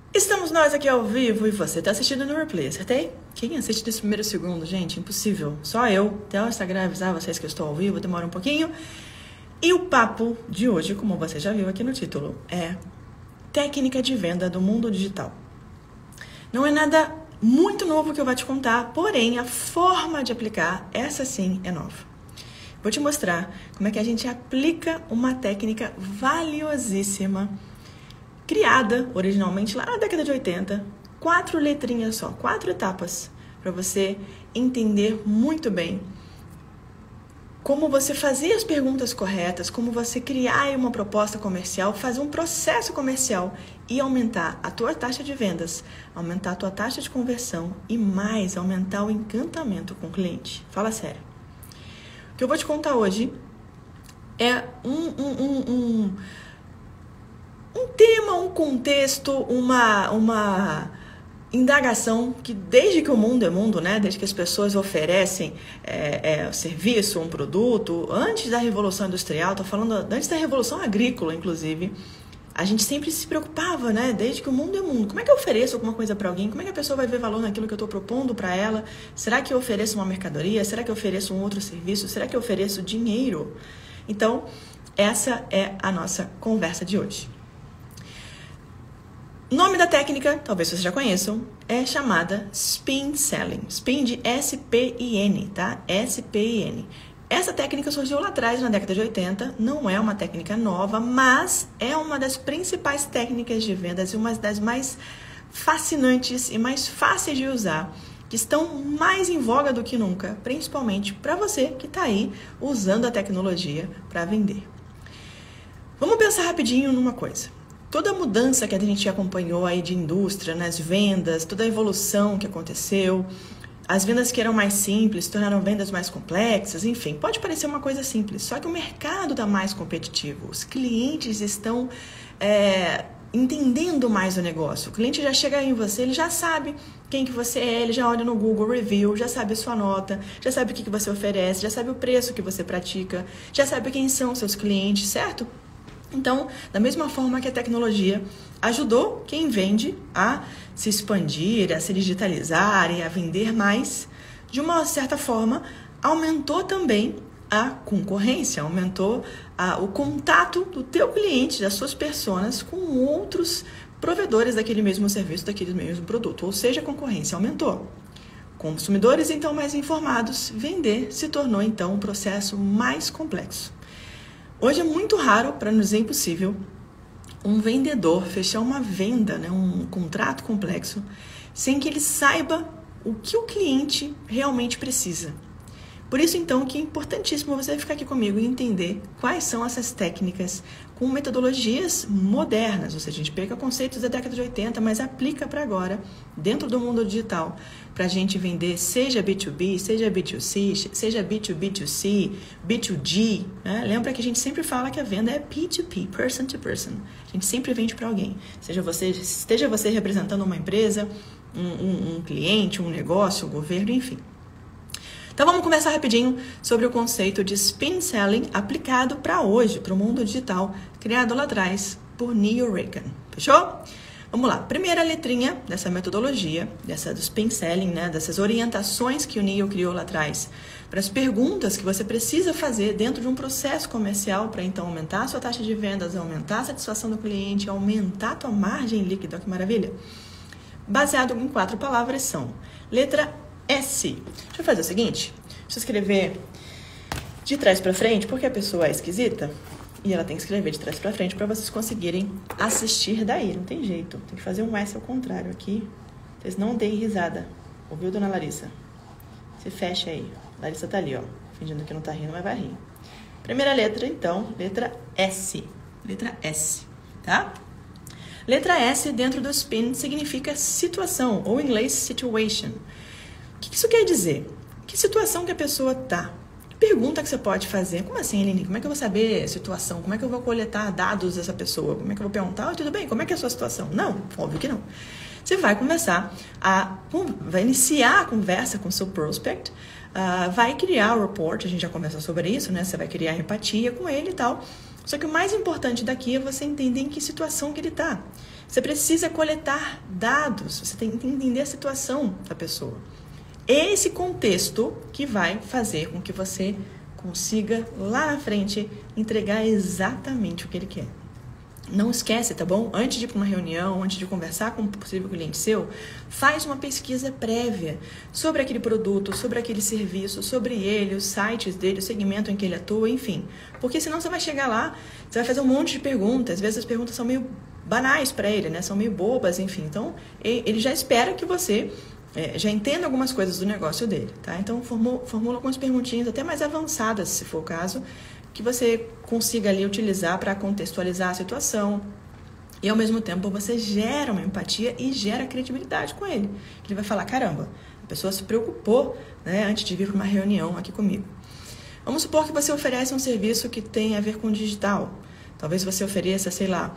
Estamos nós aqui ao vivo e você está assistindo no replay, acertei? Quem assiste desse primeiro segundo, gente? Impossível. Só eu. Até o Instagram avisar vocês que eu estou ao vivo, demora um pouquinho. E o papo de hoje, como você já viu aqui no título, é técnica de venda do mundo digital. Não é nada muito novo que eu vou te contar, porém a forma de aplicar, essa sim é nova. Vou te mostrar como é que a gente aplica uma técnica valiosíssima, criada originalmente lá na década de 80, 4 letrinhas só, 4 etapas, para você entender muito bem como você fazer as perguntas corretas, como você criar uma proposta comercial, fazer um processo comercial e aumentar a tua taxa de vendas, aumentar a tua taxa de conversão e mais, aumentar o encantamento com o cliente. Fala sério. O que eu vou te contar hoje é um tema, um contexto, uma indagação que desde que o mundo é mundo, né? Desde que as pessoas oferecem serviço, um produto, antes da Revolução Industrial, tô falando antes da Revolução Agrícola, inclusive, a gente sempre se preocupava, né? Desde que o mundo é mundo. Como é que eu ofereço alguma coisa para alguém? Como é que a pessoa vai ver valor naquilo que eu estou propondo para ela? Será que eu ofereço uma mercadoria? Será que eu ofereço um outro serviço? Será que eu ofereço dinheiro? Então, essa é a nossa conversa de hoje. O nome da técnica, talvez vocês já conheçam, é chamada Spin Selling. Spin de S-P-I-N, tá? S-P-I-N. Essa técnica surgiu lá atrás, na década de 80, não é uma técnica nova, mas é uma das principais técnicas de vendas e uma das mais fascinantes e mais fáceis de usar, que estão mais em voga do que nunca, principalmente para você que está aí usando a tecnologia para vender. Vamos pensar rapidinho numa coisa. Toda a mudança que a gente acompanhou aí de indústria, nas vendas, toda a evolução que aconteceu, as vendas que eram mais simples se tornaram vendas mais complexas, enfim, pode parecer uma coisa simples, só que o mercado está mais competitivo, os clientes estão entendendo mais o negócio, o cliente já chega em você, ele já sabe quem que você é, ele já olha no Google Review, já sabe a sua nota, já sabe o que você oferece, já sabe o preço que você pratica, já sabe quem são seus clientes, certo? Então, da mesma forma que a tecnologia ajudou quem vende a se expandir, a se digitalizar e a vender mais, de uma certa forma, aumentou também a concorrência, aumentou o contato do teu cliente, das suas personas, com outros provedores daquele mesmo serviço, daquele mesmo produto. Ou seja, a concorrência aumentou. Consumidores, então, mais informados, vender se tornou, então, um processo mais complexo. Hoje é muito raro, para não dizer impossível, um vendedor fechar uma venda, né, um contrato complexo, sem que ele saiba o que o cliente realmente precisa. Por isso, então, que é importantíssimo você ficar aqui comigo e entender quais são essas técnicas com metodologias modernas, ou seja, a gente pega conceitos da década de 80, mas aplica para agora, dentro do mundo digital, para a gente vender, seja B2B, seja B2C, seja B2B2C, B2G. Né? Lembra que a gente sempre fala que a venda é P2P, person to person. A gente sempre vende para alguém. Esteja você representando uma empresa, um cliente, um negócio, um governo, enfim. Então vamos começar rapidinho sobre o conceito de Spin Selling aplicado para hoje, para o mundo digital, criado lá atrás por Neil Rakan. Fechou? Vamos lá. Primeira letrinha dessa metodologia, do Spin Selling, né, dessas orientações que o Neil criou lá atrás, para as perguntas que você precisa fazer dentro de um processo comercial para então aumentar a sua taxa de vendas, aumentar a satisfação do cliente, aumentar a tua margem líquida, que maravilha. Baseado em 4 palavras são: letra S. Deixa eu fazer o seguinte, deixa eu escrever de trás para frente, porque a pessoa é esquisita e ela tem que escrever de trás para frente para vocês conseguirem assistir daí, não tem jeito, tem que fazer um S ao contrário aqui, vocês não deem risada, ouviu, dona Larissa? Se fecha aí, Larissa tá ali, ó, fingindo que não tá rindo, mas vai rir. Primeira letra, então, letra S, tá? Letra S dentro do SPIN significa situação, ou em inglês situation. O que isso quer dizer? Que situação que a pessoa tá? Que pergunta que você pode fazer? Como assim, Eline? Como é que eu vou saber a situação? Como é que eu vou coletar dados dessa pessoa? Como é que eu vou perguntar? Tudo bem, como é que é a sua situação? Não, óbvio que não. Você vai começar vai iniciar a conversa com o seu prospect, vai criar o report, a gente já conversou sobre isso, né? Você vai criar empatia com ele e tal. Só que o mais importante daqui é você entender em que situação que ele tá. Você precisa coletar dados, você tem que entender a situação da pessoa. Esse contexto que vai fazer com que você consiga, lá na frente, entregar exatamente o que ele quer. Não esquece, tá bom? Antes de ir para uma reunião, antes de conversar com um possível cliente seu, faz uma pesquisa prévia sobre aquele produto, sobre aquele serviço, sobre ele, os sites dele, o segmento em que ele atua, enfim. Porque senão você vai chegar lá, você vai fazer um monte de perguntas, às vezes as perguntas são meio banais para ele, né? São meio bobas, enfim. Então, ele já espera que você já entenda algumas coisas do negócio dele, tá? Então, formula algumas perguntinhas, até mais avançadas, se for o caso, que você consiga ali utilizar para contextualizar a situação e ao mesmo tempo você gera uma empatia e gera credibilidade com ele. Ele vai falar, caramba, a pessoa se preocupou, né, antes de vir para uma reunião aqui comigo. Vamos supor que você oferece um serviço que tem a ver com digital. Talvez você ofereça, sei lá,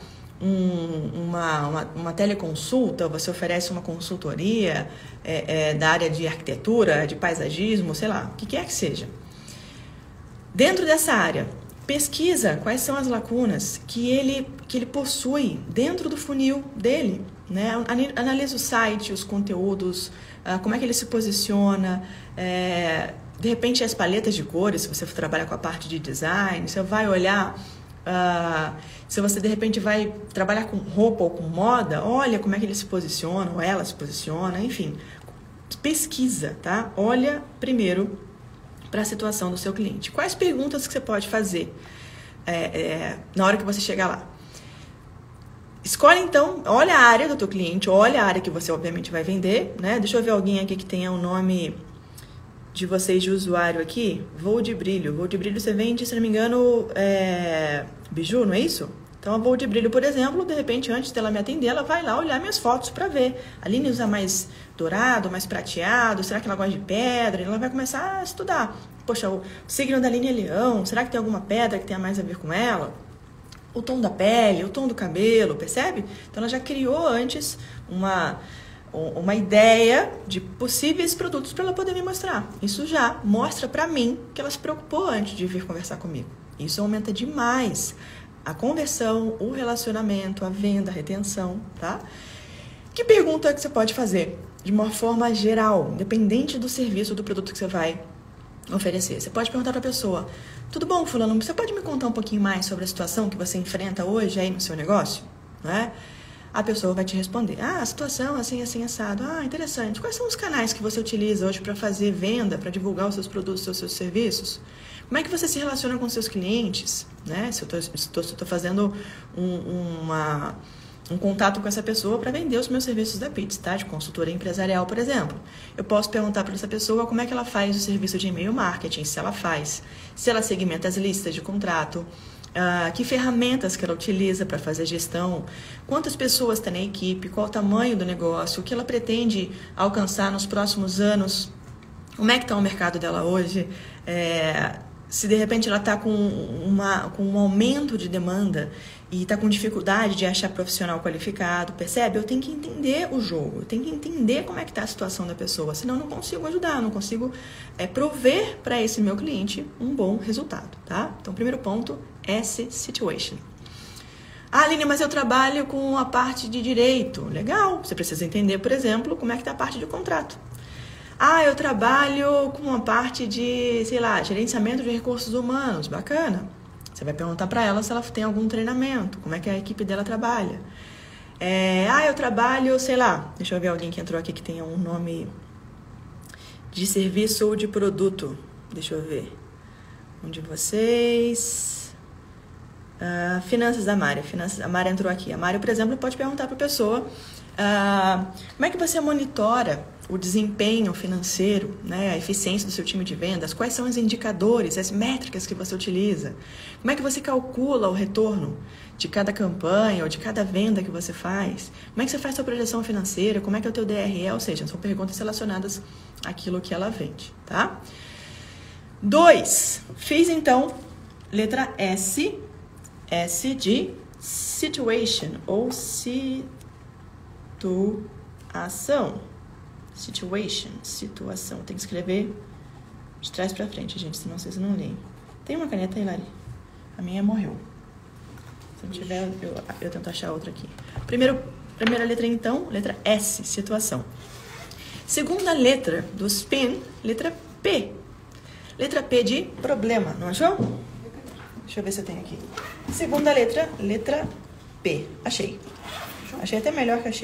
uma teleconsulta, você oferece uma consultoria da área de arquitetura, de paisagismo, sei lá, o que quer que seja. Dentro dessa área, pesquisa quais são as lacunas que ele possui dentro do funil dele, né? Analisa o site, os conteúdos, como é que ele se posiciona, de repente as paletas de cores, se você for trabalhar com a parte de design, você vai olhar, se você de repente vai trabalhar com roupa ou com moda, olha como é que ele se posiciona, ou ela se posiciona, enfim, pesquisa, tá? Olha primeiro para a situação do seu cliente. Quais perguntas que você pode fazer na hora que você chegar lá? Escolhe então, olha a área do teu cliente, olha a área que você obviamente vai vender, né? Deixa eu ver alguém aqui que tenha o nome de vocês de usuário aqui. Voo de Brilho. Voo de Brilho você vende, se não me engano, biju, não é isso? Então, a Voo de Brilho, por exemplo, de repente, antes dela me atender, ela vai lá olhar minhas fotos para ver. A Aline usa mais dourado, mais prateado, será que ela gosta de pedra? Ela vai começar a estudar. Poxa, o signo da Aline é leão, será que tem alguma pedra que tenha mais a ver com ela? O tom da pele, o tom do cabelo, percebe? Então, ela já criou antes uma ideia de possíveis produtos para ela poder me mostrar. Isso já mostra para mim que ela se preocupou antes de vir conversar comigo. Isso aumenta demais a conversão, o relacionamento, a venda, a retenção, tá? Que pergunta que você pode fazer de uma forma geral, independente do serviço ou do produto que você vai oferecer? Você pode perguntar para a pessoa, tudo bom, fulano, você pode me contar um pouquinho mais sobre a situação que você enfrenta hoje aí no seu negócio? Né? A pessoa vai te responder, a situação assim, assim, assado. Interessante. Quais são os canais que você utiliza hoje para fazer venda, para divulgar os seus produtos, os seus serviços? Como é que você se relaciona com seus clientes? Né? Se eu estou fazendo um contato com essa pessoa para vender os meus serviços da Pitts, tá? De consultoria empresarial, por exemplo. Eu posso perguntar para essa pessoa como é que ela faz o serviço de e-mail marketing, se ela faz, se ela segmenta as listas de contrato, que ferramentas que ela utiliza para fazer a gestão, quantas pessoas tem na equipe, qual o tamanho do negócio, o que ela pretende alcançar nos próximos anos, como é que está o mercado dela hoje, se de repente ela está com um aumento de demanda e está com dificuldade de achar profissional qualificado, percebe? Eu tenho que entender o jogo, eu tenho que entender como é que está a situação da pessoa, senão eu não consigo ajudar, não consigo prover para esse meu cliente um bom resultado, tá? Então, primeiro ponto, situation. Aline, mas eu trabalho com a parte de direito. Legal, você precisa entender, por exemplo, como é que está a parte de contrato. Eu trabalho com a parte de, sei lá, gerenciamento de recursos humanos. Bacana. Você vai perguntar para ela se ela tem algum treinamento, como é que a equipe dela trabalha. Eu trabalho, sei lá, deixa eu ver alguém que entrou aqui que tenha um nome de serviço ou de produto. Deixa eu ver. Um de vocês. Finanças da Mari. A Mari entrou aqui. A Mari, por exemplo, pode perguntar para a pessoa como é que você monitora o desempenho financeiro, né, a eficiência do seu time de vendas, quais são os indicadores, as métricas que você utiliza, como é que você calcula o retorno de cada campanha ou de cada venda que você faz, como é que você faz sua projeção financeira, como é que é o teu DRE, ou seja, são perguntas relacionadas àquilo que ela vende, tá? 2, fiz então letra S de situation ou situação. Tem que escrever de trás pra frente, gente, senão vocês não leem. Tem uma caneta aí, Lari? A minha morreu. Se não tiver, eu tento achar outra aqui. Primeiro Primeira letra, então, letra S, situação. Segunda letra do SPIN, letra P. Letra P de problema, não achou? Deixa eu ver se eu tenho aqui. Segunda letra, letra P. Achei. Achei até melhor que achei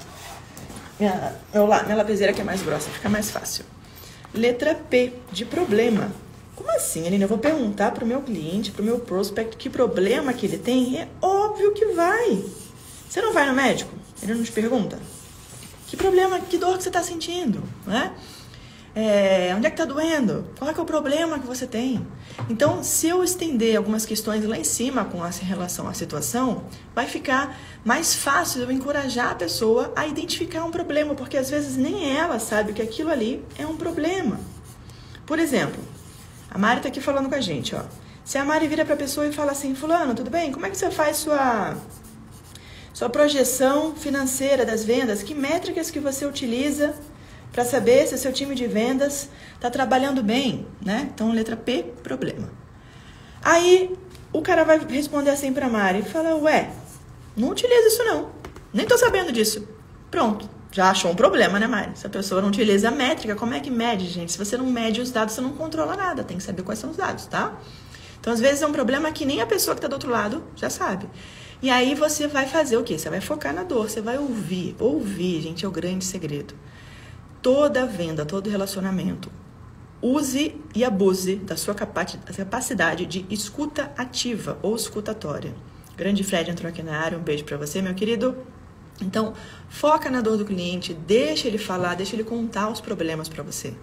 minha lapiseira que é mais grossa, fica mais fácil. Letra P de problema. Como assim, Aline? Eu vou perguntar para o meu cliente, para o meu prospect, que problema que ele tem? É óbvio que vai. Você não vai no médico? Ele não te pergunta? Que problema, que dor que você está sentindo? Né? Onde é que está doendo? Qual é que é o problema que você tem? Então, se eu estender algumas questões lá em cima com relação à situação, vai ficar mais fácil eu encorajar a pessoa a identificar um problema, porque às vezes nem ela sabe que aquilo ali é um problema. Por exemplo, a Mari está aqui falando com a gente, ó. Se a Mari vira para a pessoa e fala assim, fulano, tudo bem? Como é que você faz sua projeção financeira das vendas? Que métricas que você utiliza para saber se o seu time de vendas está trabalhando bem, né? Então, letra P, problema. Aí, o cara vai responder assim para a Mari e fala, ué, não utiliza isso não, nem tô sabendo disso. Pronto, já achou um problema, né, Mari? Se a pessoa não utiliza a métrica, como é que mede, gente? Se você não mede os dados, você não controla nada, tem que saber quais são os dados, tá? Então, às vezes, é um problema que nem a pessoa que está do outro lado já sabe. E aí, você vai fazer o quê? Você vai focar na dor, você vai ouvir. Ouvir, gente, é o grande segredo. Toda venda, todo relacionamento, use e abuse da sua capacidade de escuta ativa ou escutatória. Grande Fred entrou aqui na área, um beijo para você, meu querido. Então, foca na dor do cliente, deixa ele falar, deixa ele contar os problemas para você.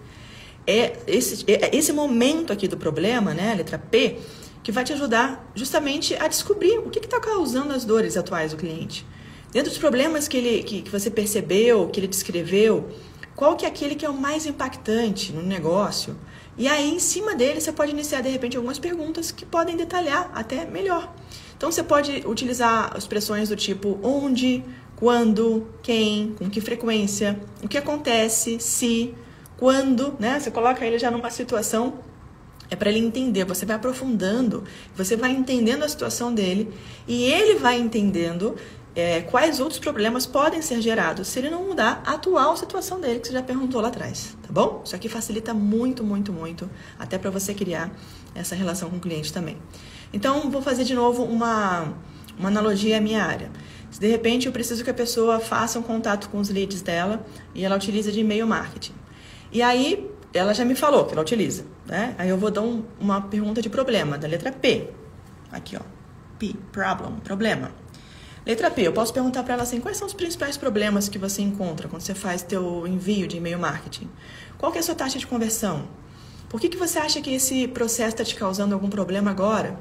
Esse momento aqui do problema, né, a letra P, que vai te ajudar justamente a descobrir o que está causando as dores atuais do cliente. Dentro dos problemas que você percebeu, que ele descreveu, qual que é aquele que é o mais impactante no negócio? E aí, em cima dele, você pode iniciar, de repente, algumas perguntas que podem detalhar até melhor. Então, você pode utilizar expressões do tipo onde, quando, quem, com que frequência, o que acontece, se, quando, né? Você coloca ele já numa situação, para ele entender. Você vai aprofundando, você vai entendendo a situação dele e ele vai entendendo quais outros problemas podem ser gerados se ele não mudar a atual situação dele, que você já perguntou lá atrás, tá bom? Isso aqui facilita muito, muito, muito, até para você criar essa relação com o cliente também. Então, vou fazer de novo uma analogia à minha área. Se de repente eu preciso que a pessoa faça um contato com os leads dela e ela utiliza de e-mail marketing. E aí, ela já me falou que ela utiliza, né? Aí eu vou dar uma pergunta de problema, da letra P. Aqui, ó. P, problem, problema. Letra P, eu posso perguntar para ela assim, quais são os principais problemas que você encontra quando você faz teu envio de e-mail marketing? Qual que é a sua taxa de conversão? Por que você acha que esse processo está te causando algum problema agora?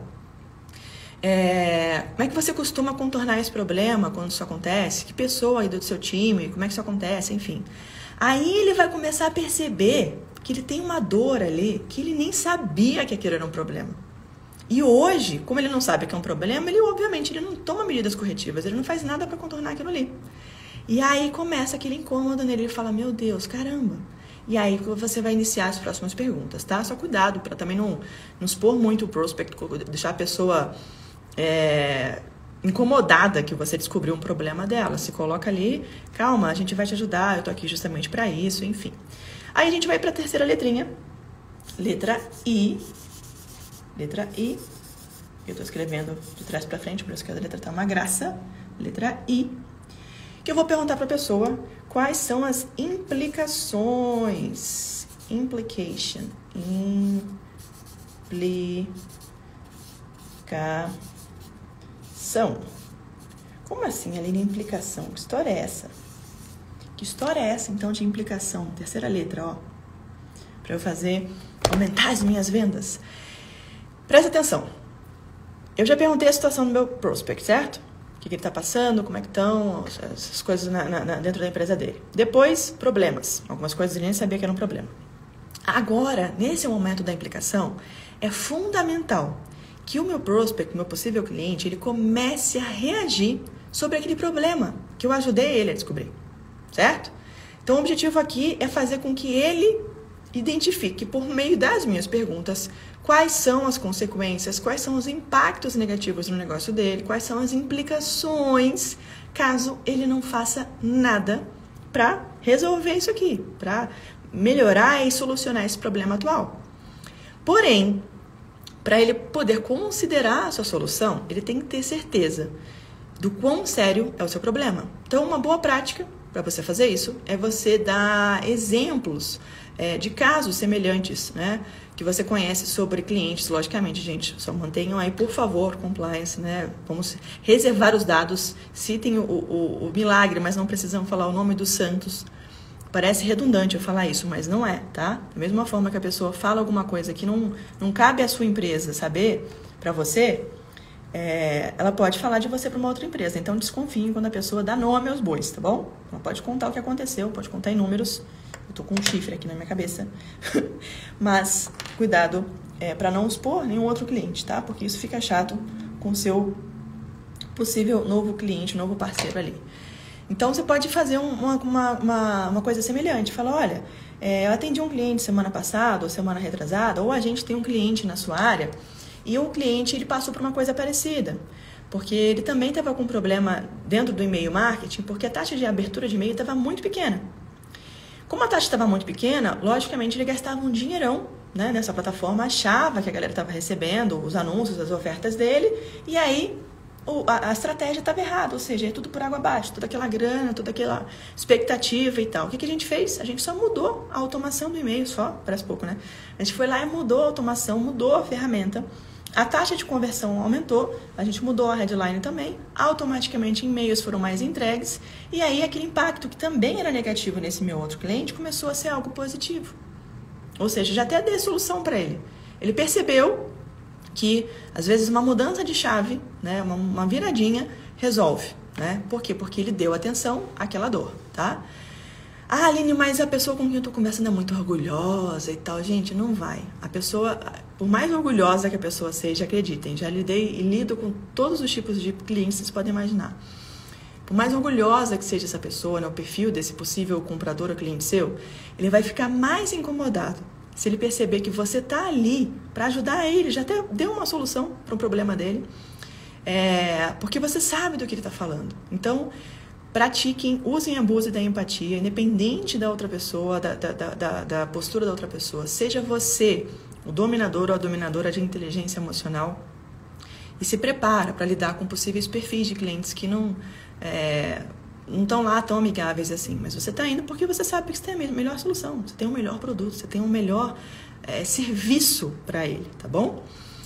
Como é que você costuma contornar esse problema quando isso acontece? Que pessoa aí do seu time? Como é que isso acontece? Enfim. Aí ele vai começar a perceber que ele tem uma dor ali que ele nem sabia que aquilo era um problema. E hoje, como ele não sabe que é um problema, ele obviamente ele não toma medidas corretivas, ele não faz nada para contornar aquilo ali. E aí começa aquele incômodo nele, ele fala, meu Deus, caramba. E aí você vai iniciar as próximas perguntas, tá? Só cuidado para também não expor muito o prospect, deixar a pessoa incomodada que você descobriu um problema dela. Se coloca ali, calma, a gente vai te ajudar, eu tô aqui justamente para isso, enfim. Aí a gente vai para a terceira letrinha, letra I. Letra I, eu estou escrevendo de trás para frente, por isso que a letra está uma graça. Letra I, que eu vou perguntar para a pessoa quais são as implicações. Implication. Implicação. Como assim, Aline, implicação? Que história é essa? Que história é essa, então, de implicação? Terceira letra, ó. Para eu aumentar as minhas vendas. Presta atenção. Eu já perguntei a situação do meu prospect, certo? O que ele está passando, como é que estão, essas coisas dentro da empresa dele. Depois, problemas. Algumas coisas ele nem sabia que era um problema. Agora, nesse momento da implicação, é fundamental que o meu prospect, meu possível cliente, ele comece a reagir sobre aquele problema que eu ajudei ele a descobrir, certo? Então, o objetivo aqui é fazer com que ele identifique por meio das minhas perguntas quais são as consequências, quais são os impactos negativos no negócio dele, quais são as implicações caso ele não faça nada para resolver isso aqui, para melhorar e solucionar esse problema atual. Porém, para ele poder considerar a sua solução, ele tem que ter certeza do quão sério é o seu problema. Então, uma boa prática para você fazer isso é você dar exemplos de casos semelhantes, né, que você conhece sobre clientes. Logicamente, gente, só mantenham aí, por favor, compliance, né? Vamos reservar os dados, citem o milagre, mas não precisam falar o nome dos santos. Parece redundante eu falar isso, mas não é, tá? Da mesma forma que a pessoa fala alguma coisa que não cabe à sua empresa saber para você, ela pode falar de você para uma outra empresa. Então, desconfiem quando a pessoa dá nome aos bois, tá bom? Ela pode contar o que aconteceu, pode contar em números. Eu tô com um chifre aqui na minha cabeça. Mas, cuidado para não expor nenhum outro cliente, tá? Porque isso fica chato com o seu possível novo cliente, novo parceiro ali. Então, você pode fazer uma coisa semelhante. Fala, olha, eu atendi um cliente semana passada, ou semana retrasada, ou a gente tem um cliente na sua área, e o cliente ele passou por uma coisa parecida. Porque ele também estava com um problema dentro do e-mail marketing, porque a taxa de abertura de e-mail estava muito pequena. Como a taxa estava muito pequena, logicamente ele gastava um dinheirão, né, nessa plataforma, achava que a galera estava recebendo os anúncios, as ofertas dele, e aí a estratégia estava errada, ou seja, é tudo por água abaixo, toda aquela grana, toda aquela expectativa e tal. O que a gente fez? A gente só mudou a automação do e-mail, só, parece pouco, né? A gente foi lá e mudou a automação, mudou a ferramenta, a taxa de conversão aumentou, a gente mudou a headline também, automaticamente e-mails foram mais entregues, e aí aquele impacto que também era negativo nesse meu outro cliente começou a ser algo positivo. Ou seja, já até dei solução para ele. Ele percebeu que, às vezes, uma mudança de chave, né, uma viradinha, resolve, né? Por quê? Porque ele deu atenção àquela dor, tá? Ah, Aline, mas a pessoa com quem eu estou conversando é muito orgulhosa e tal. Gente, não vai. A pessoa, por mais orgulhosa que a pessoa seja, acreditem, já lidei e lido com todos os tipos de clientes que vocês podem imaginar. Por mais orgulhosa que seja essa pessoa, né, o perfil desse possível comprador ou cliente seu, ele vai ficar mais incomodado se ele perceber que você está ali para ajudar ele, já até deu uma solução para o problema dele, porque você sabe do que ele está falando. Então, pratiquem, usem a bússola da empatia, independente da outra pessoa, da postura da outra pessoa. Seja você o dominador ou a dominadora de inteligência emocional e se prepara para lidar com possíveis perfis de clientes que não estão lá tão amigáveis assim. Mas você está indo porque você sabe que você tem a melhor solução, você tem um melhor produto, você tem um melhor serviço para ele, tá bom?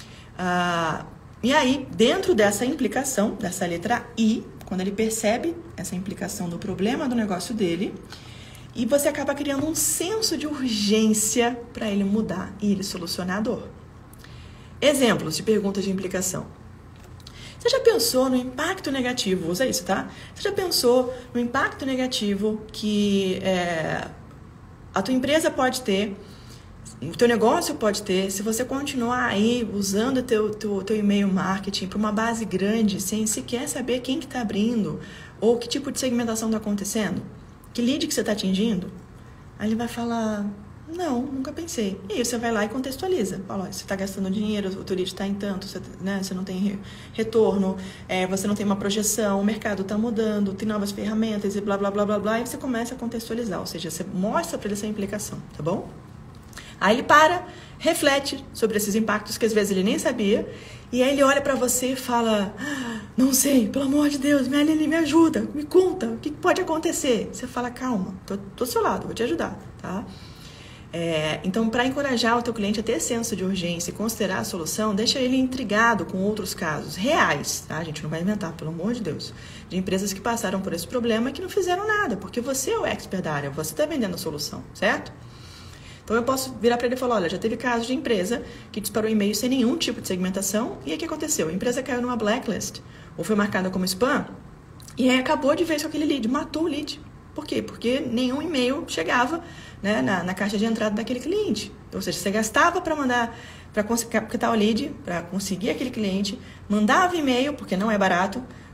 E aí, dentro dessa implicação, dessa letra I, quando ele percebe essa implicação do problema do negócio dele, e você acaba criando um senso de urgência para ele mudar e ele solucionar a dor. Exemplos de perguntas de implicação. Você já pensou no impacto negativo? Usa isso, tá? Você já pensou no impacto negativo que a tua empresa pode ter, o teu negócio pode ter, se você continuar aí usando o teu e-mail marketing para uma base grande, sem sequer saber quem que está abrindo, ou que tipo de segmentação está acontecendo, que lead que você está atingindo? Aí ele vai falar, não, nunca pensei. E aí você vai lá e contextualiza. Fala, você está gastando dinheiro, o teu lead está em tanto, você não tem retorno, você não tem uma projeção, o mercado está mudando, tem novas ferramentas e blá, blá, blá, blá, blá, e você começa a contextualizar, ou seja, você mostra para ele essa implicação, tá bom? Aí ele reflete sobre esses impactos que às vezes ele nem sabia, e aí ele olha para você e fala, não sei, pelo amor de Deus, minha Aline, me ajuda, me conta, o que pode acontecer? Você fala, calma, tô do seu lado, vou te ajudar, tá? Então, para encorajar o teu cliente a ter senso de urgência e considerar a solução, deixa ele intrigado com outros casos reais, tá? A gente não vai inventar, pelo amor de Deus, de empresas que passaram por esse problema e que não fizeram nada, porque você é o expert da área, você está vendendo a solução, certo? Então, eu posso virar para ele e falar, olha, já teve caso de empresa que disparou e-mail sem nenhum tipo de segmentação, e aí o que aconteceu? A empresa caiu numa blacklist, ou foi marcada como spam, e aí acabou de vez com aquele lead, matou o lead. Por quê? Porque nenhum e-mail chegava, né, na caixa de entrada daquele cliente. Ou seja, você gastava para mandar, para captar o lead, para conseguir aquele cliente, mandava e-mail, porque não é barato,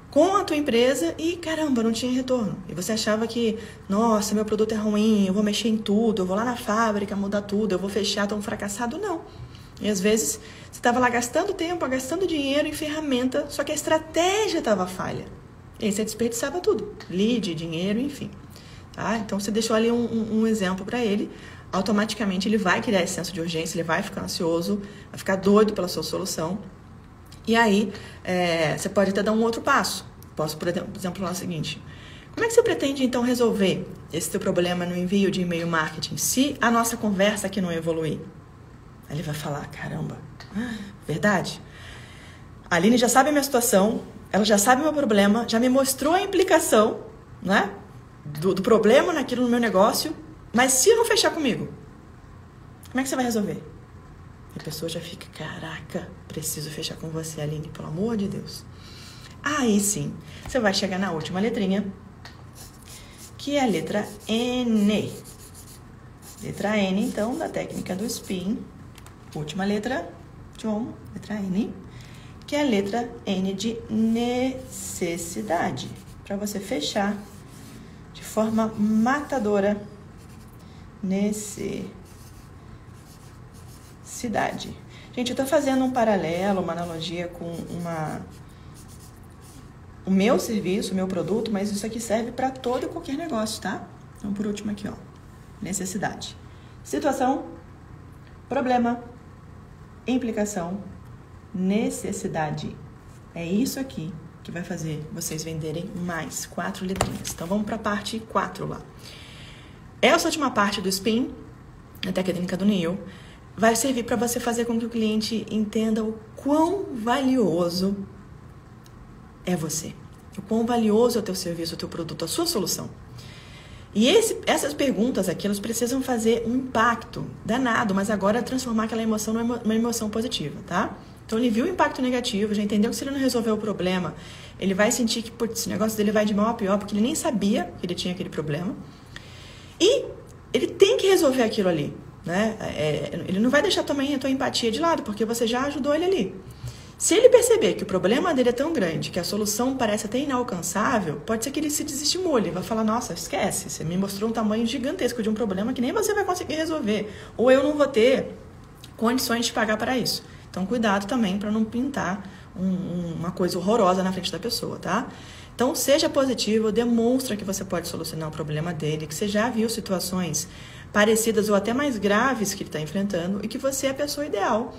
com a tua empresa e, caramba, não tinha retorno. E você achava que, nossa, meu produto é ruim, eu vou mexer em tudo, eu vou lá na fábrica mudar tudo, eu vou fechar, tô um fracassado. Não. E às vezes você estava lá gastando tempo, gastando dinheiro em ferramenta, só que a estratégia estava falha. E aí você desperdiçava tudo, lead, dinheiro, enfim. Tá? Então você deixou ali um exemplo para ele, automaticamente ele vai criar esse senso de urgência, ele vai ficar ansioso, vai ficar doido pela sua solução. E aí, você pode até dar um outro passo. Posso, por exemplo, falar o seguinte: como é que você pretende, então, resolver esse teu problema no envio de e-mail marketing se a nossa conversa aqui não evoluir? Aí ele vai falar, caramba, verdade? A Aline já sabe a minha situação, ela já sabe o meu problema, já me mostrou a implicação, né, do problema naquilo no meu negócio, mas se não fechar comigo, como é que você vai resolver? E a pessoa já fica, caraca, preciso fechar com você, Aline, pelo amor de Deus. Aí sim, você vai chegar na última letrinha, que é a letra N. Letra N, então, da técnica do spin. Última letra, John, letra N, que é a letra N de necessidade. Para você fechar de forma matadora, necessidade. Gente, eu tô fazendo um paralelo, uma analogia com o meu serviço, o meu produto, mas isso aqui serve para todo e qualquer negócio, tá? Então, por último aqui, ó, necessidade. Situação, problema, implicação, necessidade. É isso aqui que vai fazer vocês venderem mais 4 letrinhas. Então, vamos para a parte 4 lá. Essa última parte do spin, a técnica do Neil, vai servir para você fazer com que o cliente entenda o quão valioso é você. O quão valioso é o teu serviço, o teu produto, a sua solução. E essas perguntas aqui, elas precisam fazer um impacto danado, mas agora transformar aquela emoção numa emoção positiva, tá? Então ele viu o impacto negativo, já entendeu que se ele não resolver o problema, ele vai sentir que, putz, o negócio dele vai de mal a pior, porque ele nem sabia que ele tinha aquele problema. E ele tem que resolver aquilo ali, né? Ele não vai deixar também a tua empatia de lado, porque você já ajudou ele ali. Se ele perceber que o problema dele é tão grande, que a solução parece até inalcançável, pode ser que ele se desestimule, vai falar, nossa, esquece, você me mostrou um tamanho gigantesco de um problema que nem você vai conseguir resolver, ou eu não vou ter condições de pagar para isso. Então, cuidado também para não pintar uma coisa horrorosa na frente da pessoa, tá? Então, seja positivo, demonstra que você pode solucionar o problema dele, que você já viu situações parecidas ou até mais graves que ele está enfrentando e que você é a pessoa ideal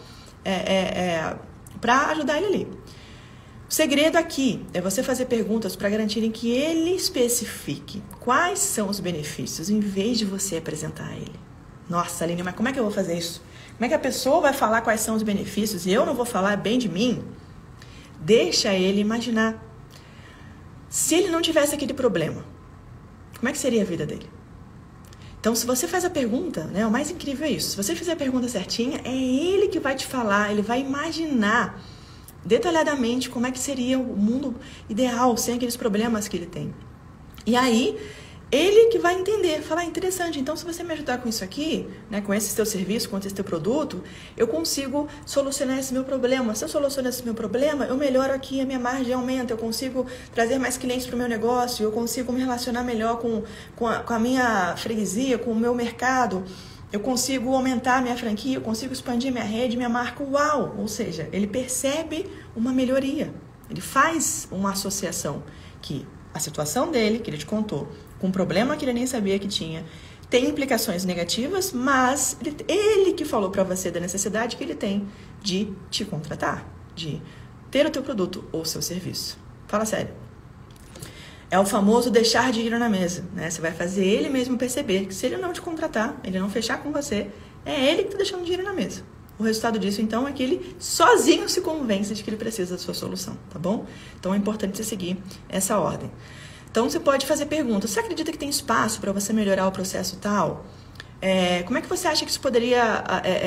para ajudar ele ali. O segredo aqui é você fazer perguntas para garantirem que ele especifique quais são os benefícios, em vez de você apresentar a ele. Nossa, Aline, mas como é que eu vou fazer isso? Como é que a pessoa vai falar quais são os benefícios e eu não vou falar bem de mim? Deixa ele imaginar. Se ele não tivesse aquele problema, como é que seria a vida dele? Então, se você faz a pergunta, né, o mais incrível é isso. Se você fizer a pergunta certinha, é ele que vai te falar, ele vai imaginar detalhadamente como é que seria o mundo ideal, sem aqueles problemas que ele tem. E aí, ele que vai entender, falar, interessante, então se você me ajudar com isso aqui, né, com esse teu serviço, com esse teu produto, eu consigo solucionar esse meu problema. Se eu solucionar esse meu problema, eu melhoro aqui, a minha margem aumenta, eu consigo trazer mais clientes para o meu negócio, eu consigo me relacionar melhor com a minha freguesia, com o meu mercado, eu consigo aumentar a minha franquia, eu consigo expandir minha rede, minha marca, uau! Ou seja, ele percebe uma melhoria, ele faz uma associação que a situação dele, que ele te contou, com um problema que ele nem sabia que tinha, tem implicações negativas, mas ele que falou para você da necessidade que ele tem de te contratar, de ter o teu produto ou seu serviço. Fala sério. É o famoso deixar dinheiro na mesa, né? Você vai fazer ele mesmo perceber que se ele não te contratar, ele não fechar com você, é ele que está deixando dinheiro na mesa. O resultado disso, então, é que ele sozinho se convence de que ele precisa da sua solução, tá bom? Então, é importante você seguir essa ordem. Então, você pode fazer perguntas. Você acredita que tem espaço para você melhorar o processo tal? Como é que você acha que isso poderia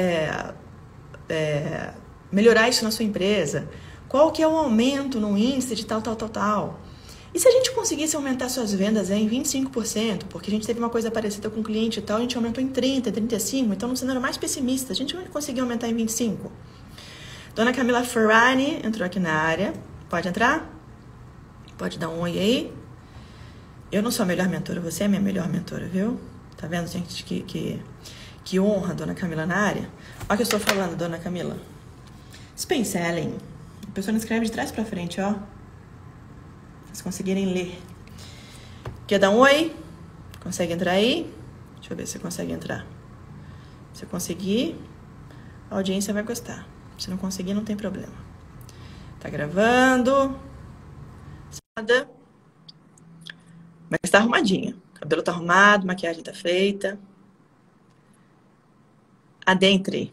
melhorar isso na sua empresa? Qual que é o aumento no índice de tal? E se a gente conseguisse aumentar suas vendas em 25%, porque a gente teve uma coisa parecida com o cliente e tal, a gente aumentou em 30%, 35%, então no cenário mais pessimista, a gente conseguiu aumentar em 25%. Dona Camila Ferrari entrou aqui na área. Pode entrar? Pode dar um oi aí. Eu não sou a melhor mentora, você é a minha melhor mentora, viu? Tá vendo, gente, que honra a dona Camila na área? Olha o que eu estou falando, dona Camila. Spin Selling. A pessoa não escreve de trás pra frente, ó. Vocês conseguirem ler. Quer dar um oi? Consegue entrar aí? Deixa eu ver se você consegue entrar. Se você conseguir, a audiência vai gostar. Se não conseguir, não tem problema. Tá gravando. Nada. Mas tá arrumadinha. Cabelo tá arrumado, maquiagem tá feita. Adentre.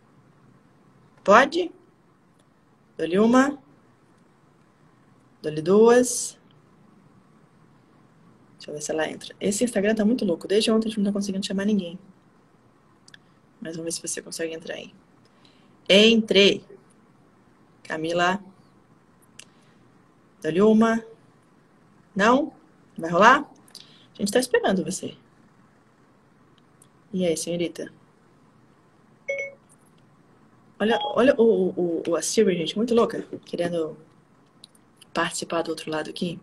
Pode? Dou-lhe uma. Dou-lhe duas. Deixa eu ver se ela entra. Esse Instagram tá muito louco. Desde ontem a gente não tá conseguindo chamar ninguém. Mas vamos ver se você consegue entrar aí. Entre. Camila. Dou-lhe uma. Não? Vai rolar? A gente tá esperando você. E aí, senhorita? Olha a Siri, gente, muito louca. Querendo participar do outro lado aqui.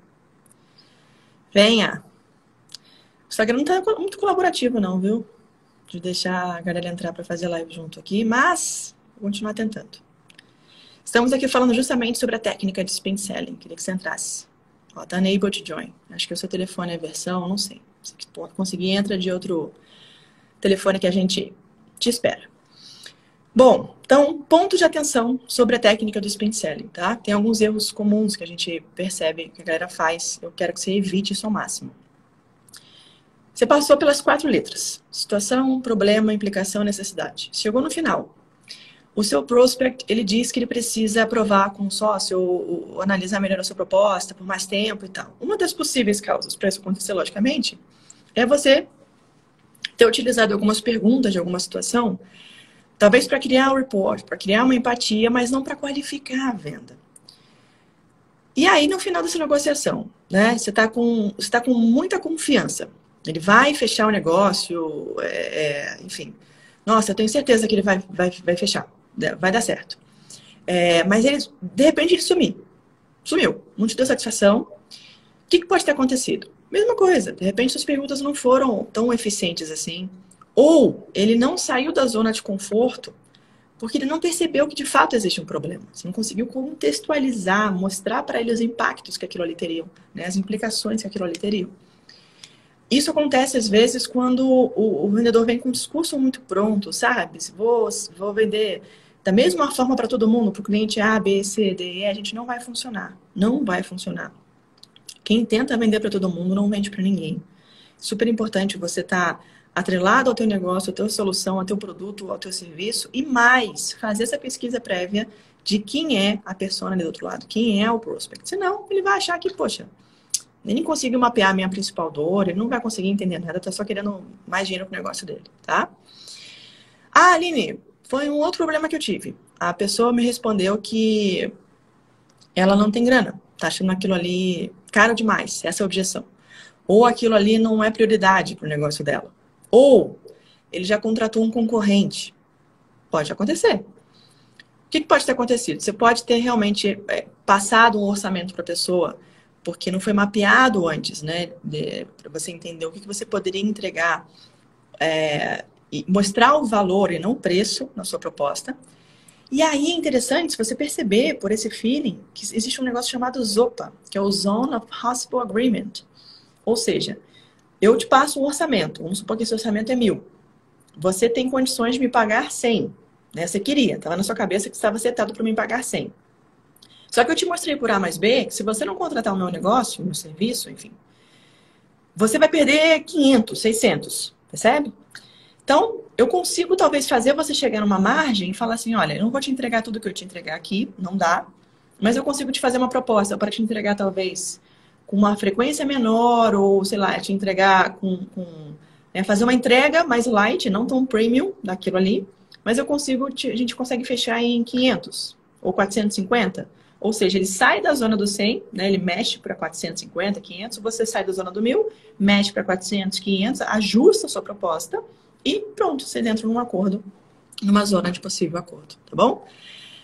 Venha. O Instagram não tá muito colaborativo, não, viu? De deixar a galera entrar para fazer live junto aqui, mas vou continuar tentando. Estamos aqui falando justamente sobre a técnica de spin selling. Queria que você entrasse. Ó, tá unable to join. Acho que o seu telefone é versão, não sei. Se conseguir, entra de outro telefone que a gente te espera. Bom, então, ponto de atenção sobre a técnica do spin selling, tá? Tem alguns erros comuns que a gente percebe que a galera faz. Eu quero que você evite isso ao máximo. Você passou pelas 4 letras. Situação, problema, implicação, necessidade. Chegou no final. O seu prospect, ele diz que ele precisa aprovar com o sócio ou analisar melhor a sua proposta por mais tempo e tal. Uma das possíveis causas para isso acontecer, logicamente, é você ter utilizado algumas perguntas de alguma situação, talvez para criar um report, para criar uma empatia, mas não para qualificar a venda. E aí, no final dessa negociação, né, você tá com muita confiança. Ele vai fechar o negócio, enfim. Nossa, eu tenho certeza que ele vai fechar, vai dar certo. Mas ele, de repente, ele sumiu, não te deu satisfação. O que pode ter acontecido? Mesma coisa, de repente suas perguntas não foram tão eficientes assim. Ou ele não saiu da zona de conforto porque ele não percebeu que de fato existe um problema. Você não conseguiu contextualizar, mostrar para ele os impactos que aquilo ali teria, né, as implicações que aquilo ali teria. Isso acontece às vezes quando o vendedor vem com um discurso muito pronto, sabe? Se vou vender da mesma forma para todo mundo, para o cliente A, B, C, D, E, a gente não vai funcionar. Não vai funcionar. Quem tenta vender para todo mundo não vende para ninguém. Super importante você estar atrelado ao teu negócio, à tua solução, ao teu produto, ao teu serviço e mais, fazer essa pesquisa prévia de quem é a persona ali do outro lado, quem é o prospect. Senão, ele vai achar que, poxa, nem conseguiu mapear a minha principal dor, ele não vai conseguir entender nada, tá só querendo mais dinheiro pro negócio dele, tá? Ah, Aline, foi um outro problema que eu tive. A pessoa me respondeu que ela não tem grana, tá achando aquilo ali caro demais, essa é a objeção. Ou aquilo ali não é prioridade pro negócio dela. Ou ele já contratou um concorrente. Pode acontecer. O que pode ter acontecido? Você pode ter realmente passado um orçamento para a pessoa porque não foi mapeado antes, né? Para você entender o que você poderia entregar e mostrar o valor e não o preço na sua proposta. E aí é interessante se você perceber, por esse feeling, que existe um negócio chamado ZOPA, que é o Zone of Possible Agreement. Ou seja, eu te passo um orçamento, vamos supor que esse orçamento é 1.000. Você tem condições de me pagar 100. Né? Você queria, estava na sua cabeça que estava setado para me pagar 100. Só que eu te mostrei por A mais B que se você não contratar o meu negócio, o meu serviço, enfim, você vai perder 500, 600, percebe? Então, eu consigo talvez fazer você chegar numa margem e falar assim, olha, eu não vou te entregar tudo que eu te entregar aqui, não dá, mas eu consigo te fazer uma proposta para te entregar talvez com uma frequência menor ou, sei lá, te entregar fazer uma entrega mais light, não tão premium daquilo ali, mas a gente consegue fechar em 500 ou 450. Ou seja, ele sai da zona do 100, né? Ele mexe para 450, 500, você sai da zona do 1.000, mexe para 400, 500, ajusta a sua proposta e pronto, você entra num acordo, numa zona de possível acordo, tá bom?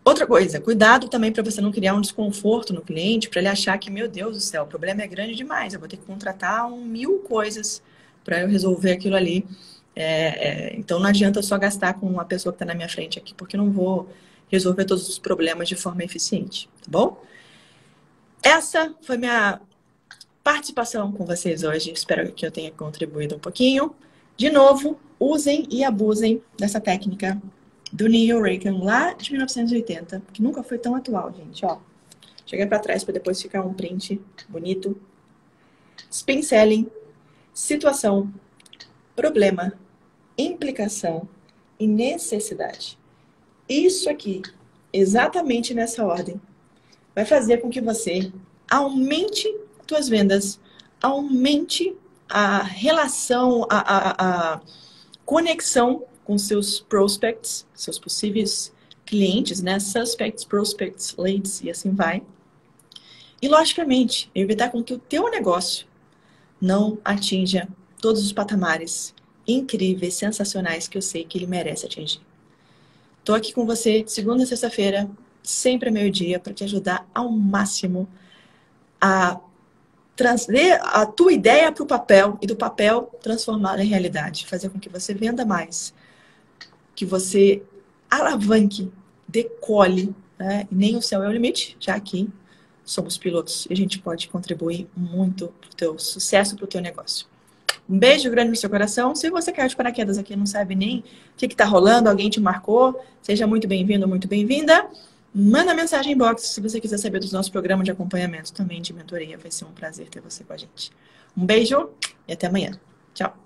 Outra coisa, cuidado também para você não criar um desconforto no cliente, para ele achar que, meu Deus do céu, o problema é grande demais, eu vou ter que contratar 1000 coisas para eu resolver aquilo ali. Então não adianta só gastar com uma pessoa que está na minha frente aqui, porque eu não vou resolver todos os problemas de forma eficiente, tá bom? Essa foi minha participação com vocês hoje. Espero que eu tenha contribuído um pouquinho. De novo, usem e abusem dessa técnica do Neil Rakan lá de 1980, que nunca foi tão atual, gente. Ó, cheguei para trás para depois ficar um print bonito. Spin selling, situação, problema, implicação e necessidade. Isso aqui, exatamente nessa ordem, vai fazer com que você aumente suas vendas, aumente a relação, a conexão com seus prospects, seus possíveis clientes, né? Suspects, prospects, leads e assim vai. E, logicamente, evitar com que o teu negócio não atinja todos os patamares incríveis, sensacionais que eu sei que ele merece atingir. Estou aqui com você de segunda a sexta-feira, sempre ao meio-dia, para te ajudar ao máximo a trazer a tua ideia para o papel e do papel transformá-la em realidade. Fazer com que você venda mais, que você alavanque, decole, né? E nem o céu é o limite, já que somos pilotos e a gente pode contribuir muito para o teu sucesso, para o teu negócio. Um beijo grande no seu coração. Se você caiu de paraquedas aqui e não sabe nem o que está rolando, alguém te marcou, seja muito bem-vindo, muito bem-vinda. Manda mensagem inbox se você quiser saber dos nossos programas de acompanhamento, também de mentoria. Vai ser um prazer ter você com a gente. Um beijo e até amanhã. Tchau.